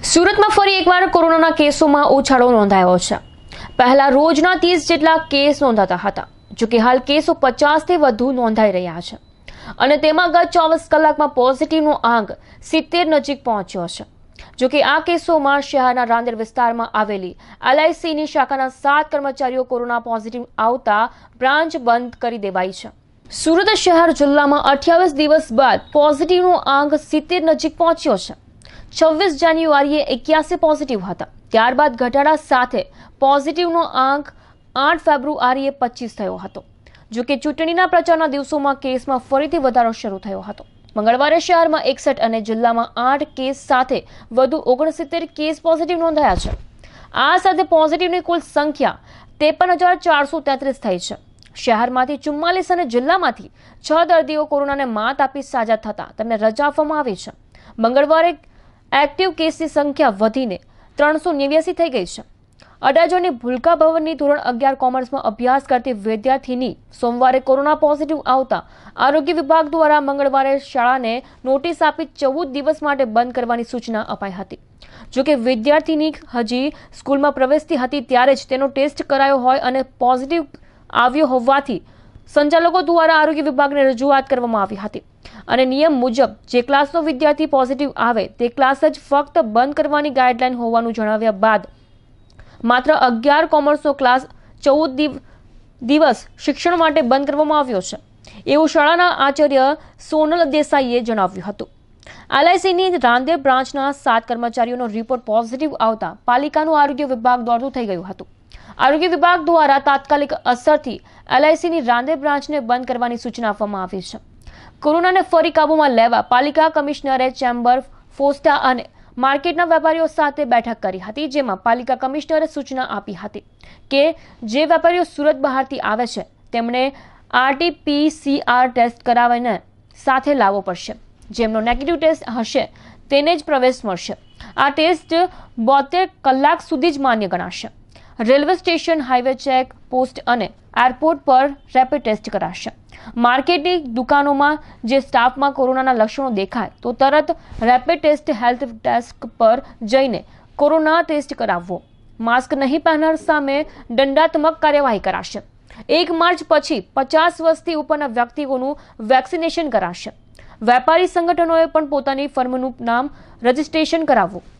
સુરતમાં ફરી એકવાર કોરોનાના કેસોમાં ઉછાળો નોંધાયો છે। પહેલા રોજના 30 જેટલા કેસ નોંધાતા હતા, જો કે હાલ કેસો 50થી વધુ નોંધાઈ રહ્યા છે અને તેમાં ગત 24 કલાકમાં પોઝિટિવનો આંક 70 નજીક પહોંચ્યો છે। જો કે આ કેસોમાં શહેરના રાંદેર વિસ્તારમાં આવેલી LICની શાખાના 7 કર્મચારીઓ કોરોના પોઝિટિવ આવતા બ્રાન્ચ બંધ કરી દેવાઈ છે। સુરત શહેર જિલ્લામાં 28 દિવસ બાદ પોઝિટિવનો આંક 70 નજીક પહોંચ્યો છે। 26 જાન્યુઆરીએ 81 પોઝિટિવ હતા, ત્યારબાદ ઘટાડા સાથે પોઝિટિવનો આંક 8 ફેબ્રુઆરીએ 25 થયો હતો। જો કે ચૂંટણીના પ્રચારના દિવસોમાં કેસમાં ફરીથી વધારો શરૂ થયો હતો। મંગળવારે શહેરમાં 61 અને જિલ્લામાં 8 કેસ સાથે વધુ 69 કેસ પોઝિટિવ નોંધાયા છે। આ સાથે પોઝિટિવની કુલ સંખ્યા 53,433 થઈ છે। શહેરમાંથી 44 અને જિલ્લામાંથી 6 દર્દીઓ કોરોનાને માત આપી સાજા થતા તેમને રજા આપવામાં આવી છે। મંગળવારે एक्टिव केस की संख्या વધીને 389 થઈ ગઈ છે। અડાજણની ભૂલકા ભવનની ધોરણ 11 કોમર્સમાં અભ્યાસ કરતી વિદ્યાર્થીની સોમવારે કોરોના પોઝિટિવ આવતા આરોગ્ય વિભાગ દ્વારા મંગળવારે શાળાને નોટિસ આપી 14 દિવસ માટે બંધ કરવાની સૂચના અપાઈ હતી। જો કે વિદ્યાર્થીની હજી સ્કૂલમાં પ્રવેશતી હતી ત્યારે જ તેનો ટેસ્ટ કરાયો હોય અને પોઝિટિવ આવ્યો હોવાથી સંચાલકો દ્વારા આરોગ્ય વિભાગને રજૂઆત કરવામાં આવી હતી અને નિયમ મુજબ જે ક્લાસનો વિદ્યાર્થી પોઝિટિવ આવે તે ક્લાસ જ ફક્ત બંધ કરવાની ગાઈડલાઈન હોવાનું જણાવ્યા બાદ માત્ર 11 કોમર્સનો ક્લાસ 14 દિવસ શિક્ષણ માટે બંધ કરવામાં આવ્યો છે, એવું શાળાના આચાર્ય સોનલ દેસાઈએ જણાવ્યું હતું। LICની રાંદેર બ્રાન્ચના 7 કર્મચારીઓનો રિપોર્ટ પોઝિટિવ આવતા પાલિકાનું આરોગ્ય વિભાગ દોડતું થઈ ગયું હતું। આરોગ્ય વિભાગ દ્વારા તાત્કાલિક અસરથી LICની રાંદેર બ્રાન્ચને બંધ કરવાની સૂચના આપવામાં આવી છે। કોરોનાને ફરી કાબૂમાં લેવા પાલિકા કમિશનરે ચેમ્બર, ફોસ્ટા અને માર્કેટના વેપારીઓ સાથે બેઠક કરી હતી, જેમાં પાલિકા કમિશનરે સૂચના આપી હતી કે જે વેપારીઓ સુરત બહારથી આવે છે તેમણે RT-PCR ટેસ્ટ કરાવીને સાથે લાવવો પડશે। જેમનો નેગેટિવ ટેસ્ટ હશે તેને જ પ્રવેશ મળશે। આ ટેસ્ટ 72 કલાક સુધી જ માન્ય ગણાશે। Railway station, highway check post અને એરપોર્ટ પર રેપિડ ટેસ્ટ કરાશે। માર્કેટની દુકાનોમાં જે સ્ટાફમાં કોરોનાના લક્ષણો દેખાય તો તરત રેપિડ ટેસ્ટ હેલ્થ ડેસ્ક પર જઈને કોરોના ટેસ્ટ કરાવવો। માસ્ક નહીં પહેરનાર સામે દંડાત્મક કાર્યવાહી કરાશે। 1 માર્ચ પછી 50 વર્ષથી ઉપરના વ્યક્તિઓનું વેક્સિનેશન કરાશે। વેપારી સંગઠનોએ પણ પોતાની ફર્મનું નામ રજીસ્ટ્રેશન કરાવવું।